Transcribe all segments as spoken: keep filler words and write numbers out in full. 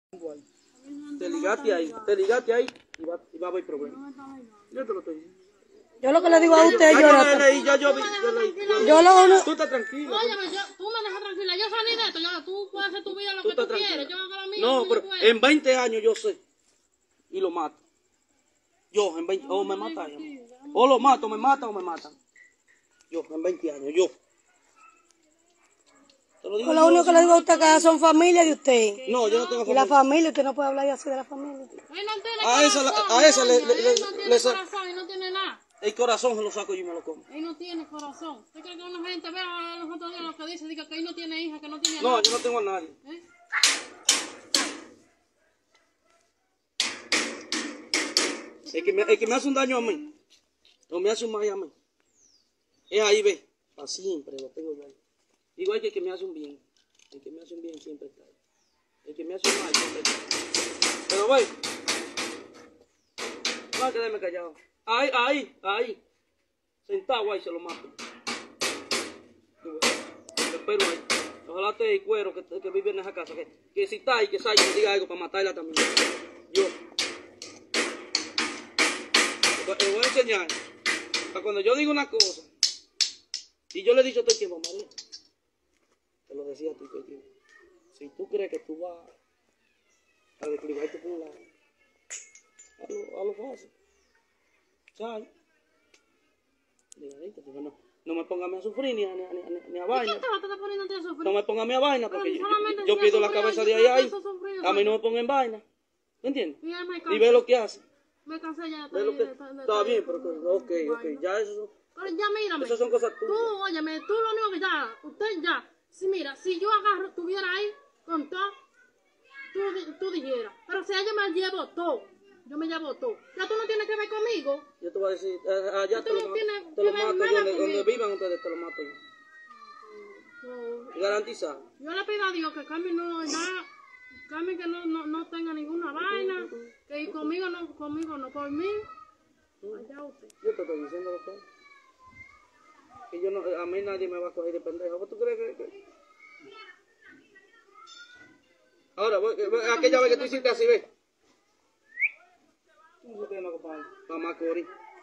Te ligaste ahí, te ligaste ahí y va, y va a haber problemas. Yo te lo estoy diciendo. Yo lo que le digo a usted, yo Jonathan. leí, ya yo vi, yo leí. Yo lo... Tú estás tranquila. Óyeme, yo, tú me dejas tranquila. Yo salí de esto. Ya, tú puedes hacer tu vida lo que tú quieres. Yo hago la mía. No, pero en veinte años yo sé. Y lo mato. Yo, en veinte, o me matan. O lo mato, me matan o me matan. Yo, en veinte años, yo. Te lo digo. Lo único que le digo a usted que son familia de usted. No, yo no tengo Y familia. la familia, usted no puede hablar así de la familia. Él no tiene A esa, corazón, a esa le, doña, le, él le, no tiene le sa- corazón y no tiene nada. el corazón se lo saco yo y me lo como. Él no tiene corazón. ¿Usted cree que una gente vea a los otros días lo que dice? Diga que él no tiene hija, que no tiene No, nada. yo no tengo a nadie. ¿Eh? El que, me, el que me hace un daño a mí, o me hace un mal a mí, es ahí, ve, para siempre lo tengo yo ahí. Igual que el que me hace un bien, el que me hace un bien siempre está ahí. El que me hace un mal siempre está ahí. Pero ve, va a quedarme callado. Ahí, ahí, ahí, sentado ahí se lo mato. Te espero ahí. Ojalá te el cuero que, que vive en esa casa, que, que si está ahí, que salga y me diga algo para matarla también. Yo. Le voy a enseñar. Para cuando yo digo una cosa, y yo le he dicho todo el tiempo, María, te lo decía a ti todo el tiempo. Si tú crees que tú vas a describirte por un lado, hazlo, hazlo fácil. ¿Sabes? Digadita, porque no, no me pongas a sufrir ni a, ni a, ni a, ni a vaina. ¿Qué te vas a estar poniendo a sufrir? No me pongas a vaina porque Pero yo, solamente yo si pierdo has la sufrido, cabeza yo de ahí creo que ahí. has sufrido, A mí no ¿sabes? me pongan en vaina. ¿Me entiendes? Y ya me Y cansé. ve lo que hace. Me cansé ya de Ve lo que, de- de- de- está de- bien, de- pero que- de- ok, de ok, vaina. ya eso, Pero ya mírame. esas son cosas Tú, tuyas. óyeme, tú lo único que ya, usted ya, si mira, si yo agarro, estuviera ahí con todo, tú, di- tú dijeras, pero si ella me llevo todo, yo me llevo todo, ya tú no tienes que ver conmigo. Yo te voy a decir, eh, allá te Tú lo, no mato, tienes te que lo ver mato nada yo, donde, conmigo. donde vivan ustedes te lo mato yo. So, Garantizado. yo le pido a Dios que Carmen no, ya, Carmen que no, no, no tenga ninguna vaina, que conmigo no, conmigo no, por mí, allá usted. Yo te estoy diciendo lo que es. Que yo no, a mí nadie me va a coger de pendejo. ¿Tú crees que...? que... Ahora, voy, voy, aquella vez que tú hiciste así, ve. ¿Cómo se llama, compadre? Mamá Cori.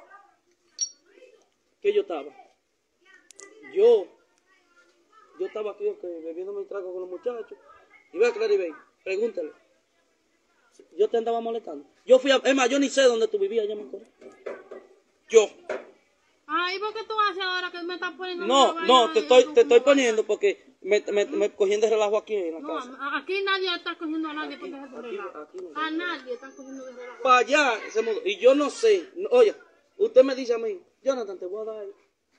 ¿Qué yo estaba? Yo... Yo estaba aquí, okay, bebiendo mi trago con los muchachos. Y ve a Claribel, pregúntale. Yo te andaba molestando. Yo fui a... Es más, yo ni sé dónde tú vivías, ya me acuerdo. Yo. Ay, ¿por qué tú haces ahora que me estás poniendo? No, una no, vaina te y estoy, tú te estoy como poniendo porque me, me, me cogiendo de relajo aquí en la No, casa. a- aquí nadie está cogiendo a nadie Aquí, porque es el aquí, relajo. aquí no. A nadie están cogiendo de relajo. Para allá, se mudó. Y yo no sé. No, oye, usted me dice a mí, Jonathan, te voy a dar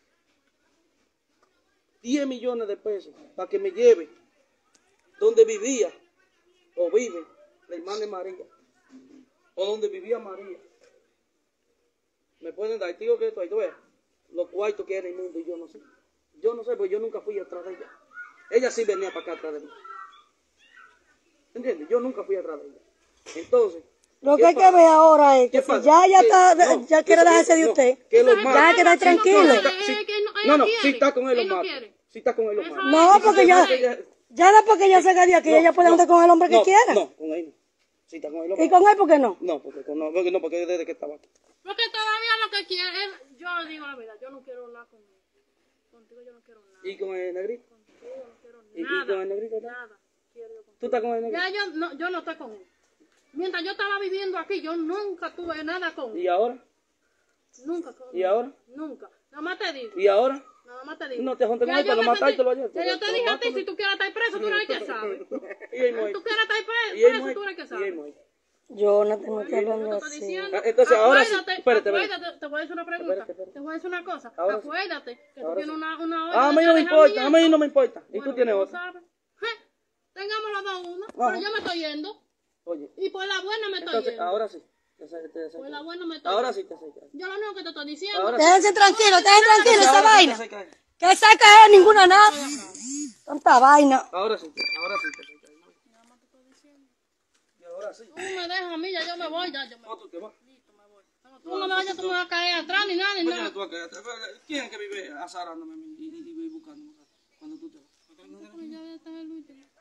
diez millones de pesos para que me lleve donde vivía o vive la hermana de María o donde vivía María. Me pueden dar, digo que esto ahí, tú ves, los cuartos que era el mundo y yo no sé. Yo no sé, porque yo nunca fui atrás de ella. Ella sí venía para acá atrás de mí. ¿Entiendes? Yo nunca fui atrás de ella. Entonces, Lo ¿qué que hay que pasa? ver ahora es ¿Qué que si pasa? ya ya Que- está, no, ya que quiere eso- dejarse de no, usted. que lo Esa mato. Ya queda gente tranquilo. no Si quiere, está- si- es que no- ella no, no, quiere. si está con él lo Él no mato. quiere. Si está con él lo Eso mato. No, Y si porque se ya- mete, ella- Ya después que ella se de aquí, no, ella puede no, andar con el hombre que no, quiera. No, con él no. Si está con él lo ¿Y mato. con él por qué no? No, porque, con- no, porque no, porque desde que estaba aquí. Porque todavía lo que quiere es, yo le digo la verdad, yo no quiero nada con él. Contigo yo no quiero nada. ¿Y con el negrito? Contigo yo no quiero ¿Y, y nada. con el negrito? ¿no? Nada. Quiero yo contigo. ¿Tú estás con el negrito? Ya yo no, yo no estoy con él. Mientras yo estaba viviendo aquí, yo nunca tuve nada con él. ¿Y ahora? Nunca con él. ¿Y ahora? Nunca. Nada más te digo. ¿Y ahora? Nada más te digo. No te juntes con Ya él yo para no me sentí- matártelo ayer. Ya yo te Te lo dije a mato, ti, ¿no? si tú quieres estar preso, tú eres el que sabe. Y él muere. Si tú quieres estar pre- Y él preso, muere. tú eres el que Y él sabe. muere. Yo no tengo que Yo hablar te estoy así. diciendo. Ah, entonces, ahora sí. Acuérdate, Espérate, espérate. acuérdate, te voy a decir una pregunta. Espérate, espérate. Te voy a decir una cosa. Ahora sí. Acuérdate que tú Ahora tienes sí. una, una olla Ah, a mí de no me importa, a mí alejamiento. no me importa. Y Bueno, tú tienes no otra. sabes. Je, Tengamos los dos uno. Ajá. Pero yo me estoy yendo. Oye, Y por la buena me estoy entonces, yendo. ahora sí. Te ace- te acercas. Por la buena me estoy Ahora yendo. sí te acercas. Yo lo único que te estoy diciendo. Ahora sí. Déjense tranquilos, déjense tranquilos esa Ahora sí te vaina. acercas. Que saca él ninguna nada. Tanta vaina. Ahora sí, ahora sí te acercas. Y ahora sí. Tú me dejas a mí, ya yo me voy, ya yo me No, voy. tú te vas. Tú no me vayas, tú me vas a caer atrás ni nada, ni Mañana nada. tú vas a quedarte. ¿Quién es que vive azarándome a mí y, y, y buscándome cuando tú te vas? Ya está el último.